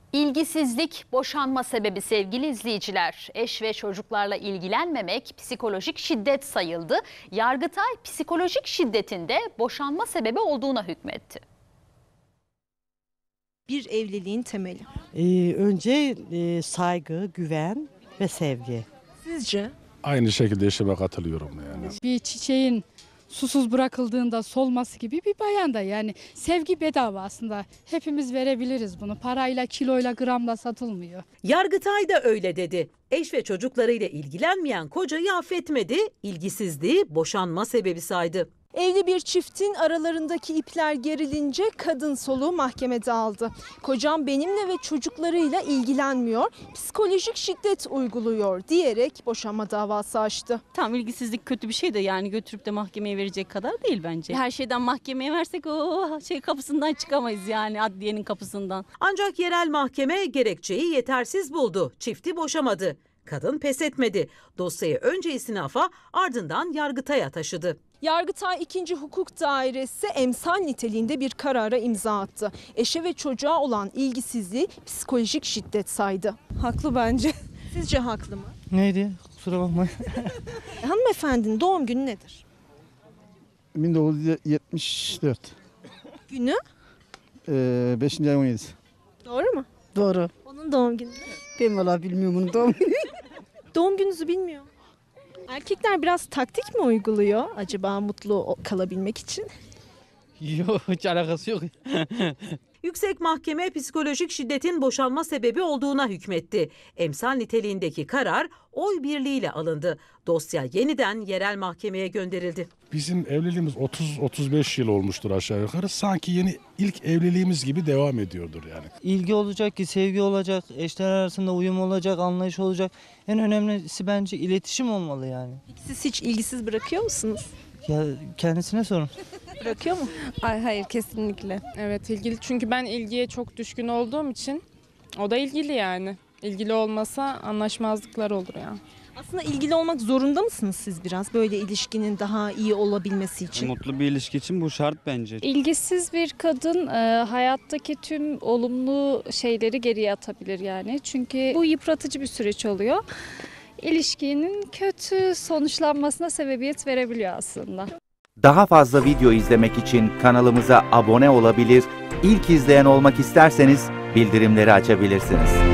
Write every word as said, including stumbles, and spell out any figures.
İlgisizlik boşanma sebebi sevgili izleyiciler. Eş ve çocuklarla ilgilenmemek psikolojik şiddet sayıldı. Yargıtay psikolojik şiddetin de boşanma sebebi olduğuna hükmetti. Bir evliliğin temeli. Ee, önce e, saygı, güven ve sevgi. Sizce? Aynı şekilde eşime katılıyorum yani. Bir çiçeğin susuz bırakıldığında solması gibi bir bayan da, yani sevgi bedava aslında. Hepimiz verebiliriz bunu. Parayla, kiloyla, gramla satılmıyor. Yargıtay da öyle dedi. Eş ve çocuklarıyla ilgilenmeyen kocayı affetmedi, ilgisizliği boşanma sebebi saydı. Evli bir çiftin aralarındaki ipler gerilince kadın soluğu mahkemede aldı. Kocam benimle ve çocuklarıyla ilgilenmiyor, psikolojik şiddet uyguluyor diyerek boşanma davası açtı. Tam ilgisizlik kötü bir şey de, yani götürüp de mahkemeye verecek kadar değil bence. Her şeyden mahkemeye versek o şey kapısından çıkamayız, yani adliyenin kapısından. Ancak yerel mahkeme gerekçeyi yetersiz buldu. Çifti boşamadı. Kadın pes etmedi. Dosyayı önce istinafa, ardından Yargıtay'a taşıdı. Yargıtay ikinci Hukuk Dairesi emsal niteliğinde bir karara imza attı. Eşe ve çocuğa olan ilgisizliği psikolojik şiddet saydı. Haklı bence. Sizce haklı mı? Neydi? Kusura bakmayın. Hanımefendinin doğum günü nedir? bin dokuz yüz yetmiş dört. Günü? Ee, beşinci ay on yedisi. Doğru mu? Doğru. Onun doğum günü. Ben valla bilmiyorum bunun doğum günü. Doğum gününüzü bilmiyor. Erkekler biraz taktik mi uyguluyor acaba mutlu kalabilmek için? Yok, hiç alakası yok. Yüksek Mahkeme psikolojik şiddetin boşanma sebebi olduğuna hükmetti. Emsal niteliğindeki karar oy birliğiyle alındı. Dosya yeniden yerel mahkemeye gönderildi. Bizim evliliğimiz otuz otuz beş yıl olmuştur aşağı yukarı. Sanki yeni ilk evliliğimiz gibi devam ediyordur yani. İlgi olacak ki, sevgi olacak, eşler arasında uyum olacak, anlayış olacak. En önemlisi bence iletişim olmalı yani. Siz hiç ilgisiz bırakıyor musunuz? Ya kendisine sorun. Bırakıyor mu? Ay hayır, kesinlikle. Evet, ilgili, çünkü ben ilgiye çok düşkün olduğum için o da ilgili yani. İlgili olmasa anlaşmazlıklar olur ya. Aslında ilgili olmak zorunda mısınız siz biraz böyle ilişkinin daha iyi olabilmesi için? Mutlu bir ilişki için bu şart bence. İlgisiz bir kadın e, hayattaki tüm olumlu şeyleri geriye atabilir yani. Çünkü bu yıpratıcı bir süreç oluyor. İlişkinin kötü sonuçlanmasına sebebiyet verebiliyor aslında. Daha fazla video izlemek için kanalımıza abone olabilir, ilk izleyen olmak isterseniz bildirimleri açabilirsiniz.